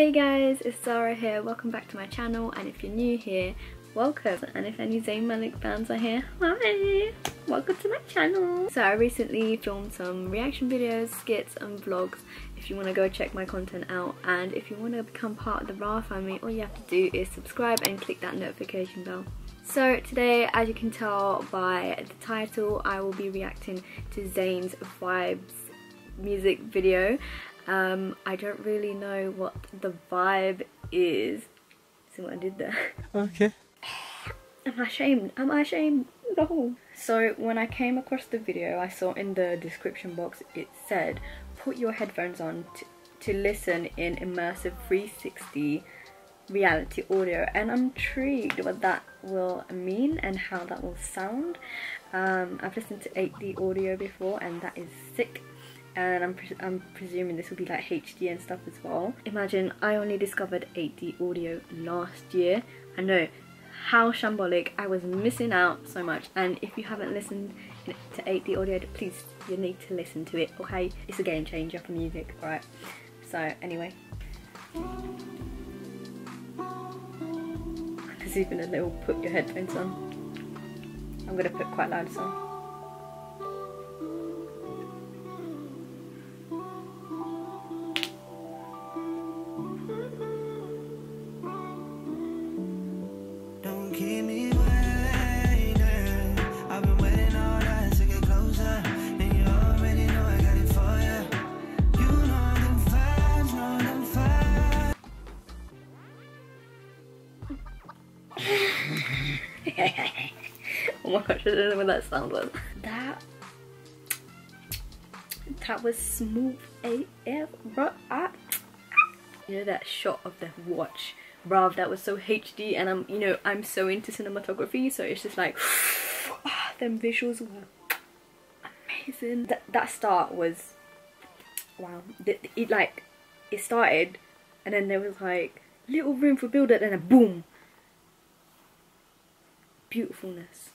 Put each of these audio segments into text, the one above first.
Hey guys, it's Zara here. Welcome back to my channel, and if you're new here, welcome. And if any Zayn fans are here, hi! Welcome to my channel. So I recently filmed some reaction videos, skits and vlogs. If you want to go check my content out, and if you want to become part of the Zaraahfam family, all you have to do is subscribe and click that notification bell. So today, as you can tell by the title, I will be reacting to Zayn's VIBEZ music video. I don't really know what the vibe is. See what I did there? Okay. Am I ashamed? Am I ashamed? No. So when I came across the video, I saw in the description box it said put your headphones on to listen in immersive 360 reality audio, and I'm intrigued what that will mean and how that will sound. I've listened to 8D audio before and that is sick. And I'm presuming this will be like HD and stuff as well. Imagine I only discovered 8D audio last year. I know how shambolic, I was missing out so much. And if you haven't listened to 8D audio, please, you need to listen to it, okay? It's a game changer for music, alright? So anyway. There's even a little put your headphones on. I'm gonna put quite loud song. Oh my gosh, I don't know what that sound was. That was smooth AF, bro. You know that shot of the watch, bruv, that was so HD, and I'm so into cinematography, so it's just like them visuals were amazing. That start was wow. It started and then there was like little room for build up and then boom. Beautifulness.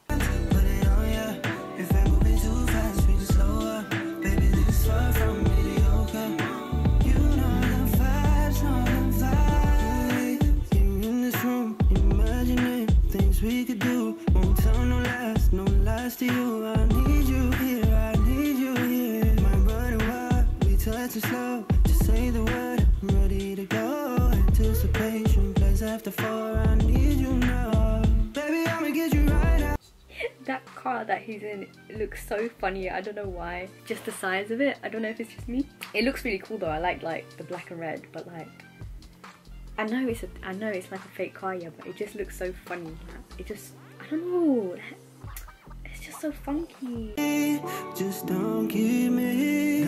We could do, won't tell no lies to you. I need you here, I need you here. My body wild, we touch it slow. Just say the word, I'm ready to go. Anticipation, plays after 4. I need you now, baby. I'ma get you right out. That car that he's in, it looks so funny. I don't know why. Just the size of it. I don't know if it's just me. It looks really cool though. I like the black and red, but like. I know it's like a fake car, yeah, but it just looks so funny. It just, I don't know, it's just so funky. Just don't keep me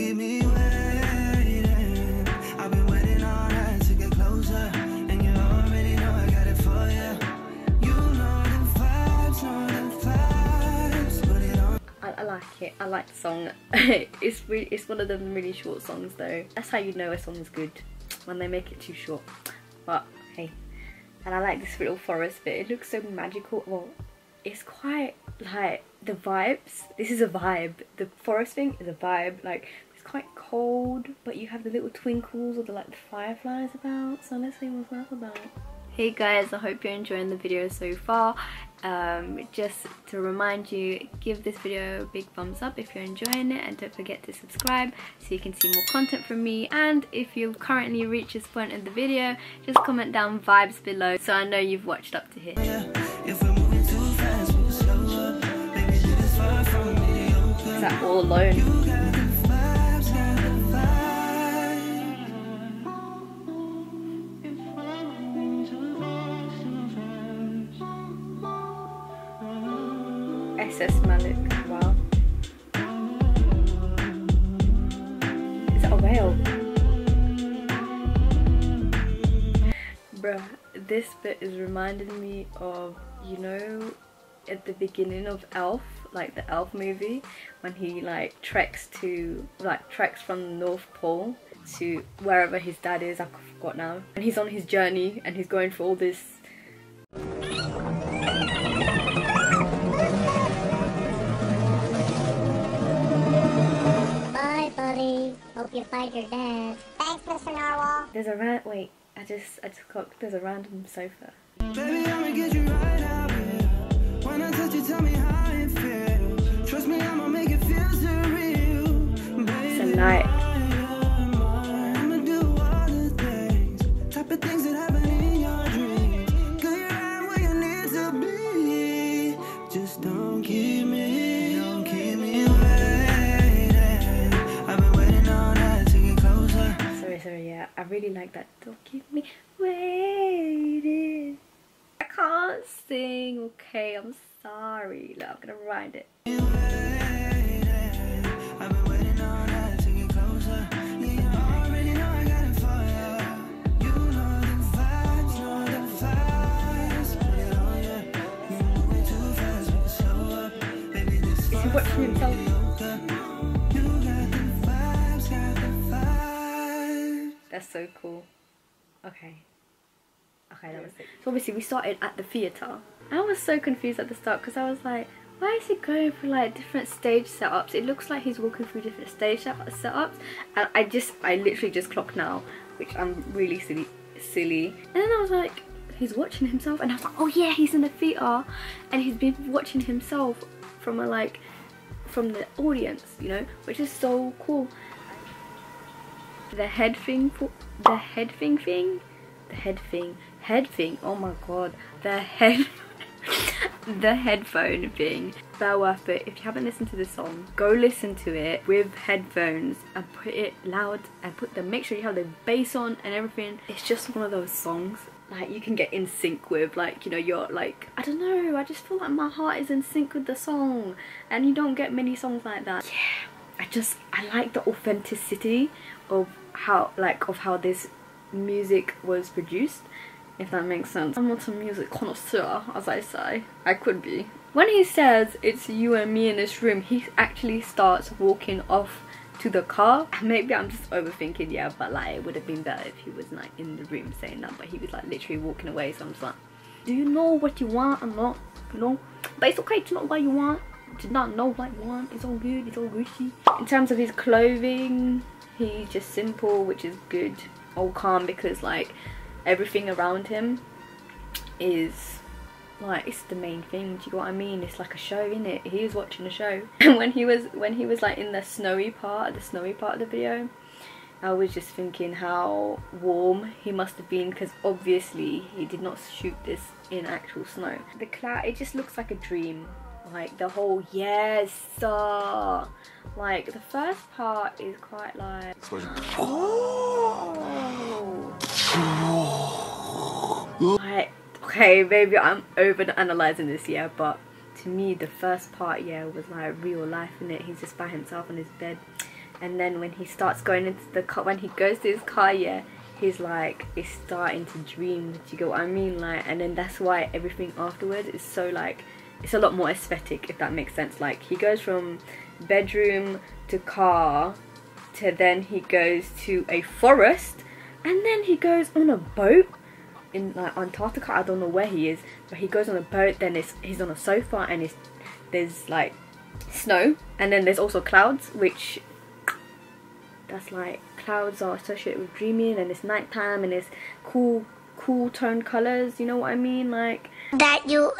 waiting. I've been waiting all night to get closer, and you already know I got it for you. You know them vibes, put it on. I like it. I like the song. It's one of them really short songs though. That's how you know a song is good, when they make it too short. But hey, and I like this little forest bit. It looks so magical. Well, it's quite like the vibes. This is a vibe. The forest thing is a vibe. Like it's quite cold, but you have the little twinkles or the fireflies about. So let's see what's that about. Hey guys, I hope you're enjoying the video so far. Just to remind you, give this video a big thumbs up if you're enjoying it, and don't forget to subscribe so you can see more content from me. And if you've currently reached this point in the video, just comment down vibes below so I know you've watched up to here. Is that all alone? SS Malik, wow. Is that a whale? Bruh, this bit is reminding me of, you know, at the beginning of Elf, like the Elf movie, when he like treks from the North Pole to wherever his dad is, I forgot now. And he's on his journey and he's going for all this. Hope you find your dad. Thanks for There's a wait, I just clocked, there's a random sofa. Baby, I'ma get you right out here. When I touch you, tell me how it feels. Trust me, I'ma make it feel surreal. Baby, It's a light. I'ma do all the things, type of things that happen in your dreams. Girl, you're right where you need to be. Just don't keep me waiting. I've been waiting all night to get closer. Sorry, yeah, I really like that. Don't keep me waiting. I can't sing, okay, I'm sorry. Look, I'm gonna ride it. I've been waiting all night to get closer. Yeah, you already know I got it for you. You know the vibes, Put it on ya. You moving too fast, we can slow up. Baby, this Is he watching himself? you got the vibes, That's so cool. Okay, that was it. So obviously we started at the theatre. I was so confused at the start because I was like, why is he going through like different stage setups? It looks like he's walking through different stage setups, and I literally just clocked now, which I'm really silly. And then I was like, he's watching himself, and I was like, oh yeah, he's in the theatre, and he's been watching himself from the audience, you know, which is so cool. The head thing, oh my god, the headphone thing. Well worth it. If you haven't listened to this song, go listen to it with headphones and put it loud and make sure you have the bass on and everything. It's just one of those songs like you can get in sync with, like, you know, you're like, I don't know, I just feel like my heart is in sync with the song, and you don't get many songs like that. Yeah, I like the authenticity of how this music was produced, if that makes sense. I'm not a music connoisseur, as I say. I could be. When he says it's you and me in this room, he actually starts walking off to the car. Maybe I'm just overthinking, yeah, but like it would have been better if he was like in the room saying that, but he was like literally walking away. So I'm just like, do you know what you want or not? You know, but it's okay to know what you want, to not know what you want. It's all good, it's all Gucci. In terms of his clothing, he's just simple, which is good. All calm, because like everything around him is like, it's the main thing, do you know what I mean? It's like a show, innit? He was watching a show. And when he was like in the snowy part of the video, I was just thinking how warm he must have been, because obviously he did not shoot this in actual snow. The cloud, it just looks like a dream. Like the whole, yes, like the first part is quite like, oh, like, okay, maybe I'm over analyzing this, yeah, but to me the first part, yeah, was like real life, innit? He's just by himself on his bed, and then when he starts going into the car, when he goes to his car, yeah, he's like, it's starting to dream, do you get what I mean? Like, and then that's why everything afterwards is so like, it's a lot more aesthetic, if that makes sense. Like, he goes from bedroom to car to then he goes to a forest, and then he goes on a boat in like Antarctica. I don't know where he is, but he goes on a boat, then he's on a sofa, and there's like snow, and then there's also clouds, which that's like, clouds are associated with dreaming, and it's nighttime, and it's cool tone colors, you know what I mean? Like that I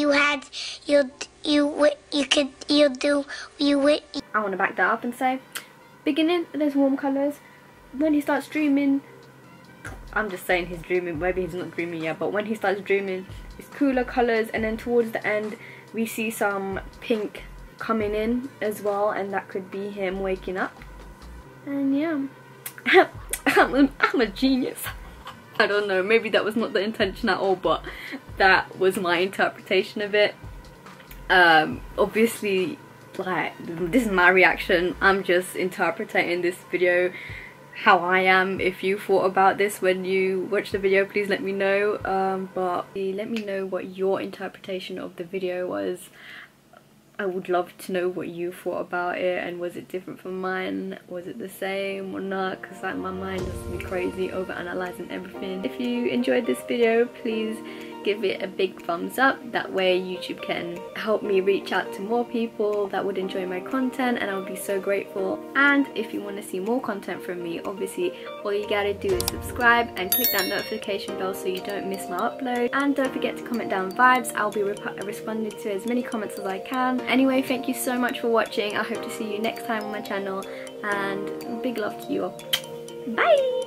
want to back that up and say, beginning, there's warm colors. When he starts dreaming, I'm just saying he's dreaming, maybe he's not dreaming yet, but when he starts dreaming, it's cooler colors, and then towards the end we see some pink coming in as well, and that could be him waking up. And yeah, I'm a genius. I don't know, maybe that was not the intention at all, but that was my interpretation of it. Obviously, like, this is my reaction. I'm just interpreting this video how I am. If you thought about this when you watched the video, please let me know. But let me know what your interpretation of the video was. I would love to know what you thought about it, and was it different from mine? Was it the same or not? Because like, my mind is crazy over analysing everything. If you enjoyed this video, please give it a big thumbs up. That way YouTube can help me reach out to more people that would enjoy my content, and I would be so grateful. And if you want to see more content from me, obviously all you gotta do is subscribe and click that notification bell so you don't miss my upload. And don't forget to comment down vibes. I'll be responding to as many comments as I can. Anyway, thank you so much for watching. I hope to see you next time on my channel, and big love to you all. Bye!